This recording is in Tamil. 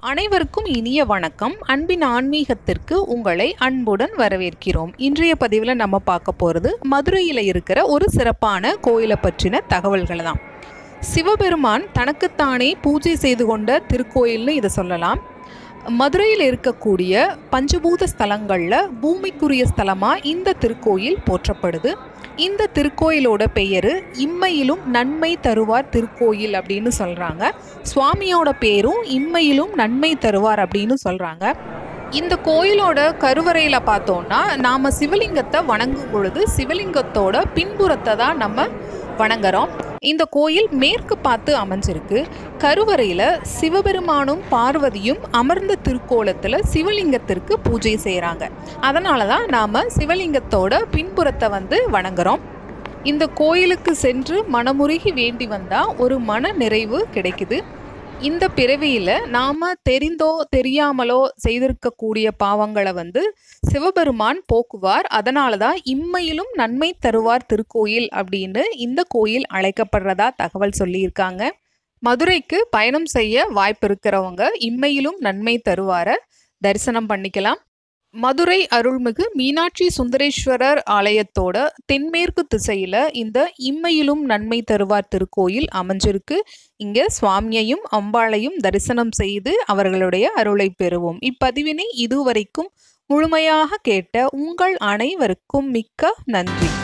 அனைவருக்கும் இனிய வணக்கம். அன்பின் ஆன்மீகத்திற்கு உங்களை அன்புடன் வரவேற்கிறோம். இன்றைய பதிவில் நம்ம பார்க்க போகிறது மதுரையில் இருக்கிற ஒரு சிறப்பான கோயிலை பற்றின தகவல்களை தான். சிவபெருமான் தனக்குத்தானே பூஜை செய்து கொண்ட திருக்கோயில்னு இதை சொல்லலாம். மதுரையில் இருக்கக்கூடிய பஞ்சபூத ஸ்தலங்களில் பூமிக்குரிய ஸ்தலமாக இந்த திருக்கோயில் போற்றப்படுது. இந்த திருக்கோயிலோட பெயர் இம்மையிலும் நன்மை தருவார் திருக்கோயில் அப்படின்னு சொல்கிறாங்க. சுவாமியோட பேரும் இம்மையிலும் நன்மை தருவார் அப்படின்னு சொல்கிறாங்க. இந்த கோயிலோட கருவறையில் பார்த்தோன்னா நாம் சிவலிங்கத்தை வணங்கும் பொழுது சிவலிங்கத்தோட பின்புறத்தை தான் நம்ம வணங்குறோம். இந்த கோயில் மேற்கு பார்த்து அமைஞ்சிருக்கு. கருவறையில் சிவபெருமானும் பார்வதியும் அமர்ந்த திருக்கோலத்தில் சிவலிங்கத்திற்கு பூஜை செய்கிறாங்க. அதனால தான் நாம் சிவலிங்கத்தோட பின்புறத்தை வணங்குறோம். இந்த கோயிலுக்கு சென்று மனமுருகி வேண்டி வந்தால் ஒரு மன நிறைவு கிடைக்குது. இந்த பிறவியில் நாம் தெரிந்தோ தெரியாமலோ செய்திருக்கக்கூடிய பாவங்களை சிவபெருமான் போக்குவார். அதனால தான் இம்மையிலும் நன்மை தருவார் திருக்கோயில் அப்படின்னு இந்த கோயில் அழைக்கப்படுறதா தகவல் சொல்லியிருக்காங்க. மதுரைக்கு பயணம் செய்ய வாய்ப்பு இருக்கிறவங்க இம்மையிலும் நன்மை தருவாரை தரிசனம் பண்ணிக்கலாம். மதுரை அருள்மிகு மீனாட்சி சுந்தரேஸ்வரர் ஆலயத்தோட தென்மேற்கு திசையில் இந்த இம்மையிலும் நன்மை தருவார் திருக்கோயில் அமைஞ்சிருக்கு. இங்கே சுவாமியையும் அம்பாளையும் தரிசனம் செய்து அவர்களுடைய அருளை பெறுவோம். இப்பதிவினை இதுவரைக்கும் முழுமையாக கேட்ட உங்கள் அனைவருக்கும் மிக்க நன்றி.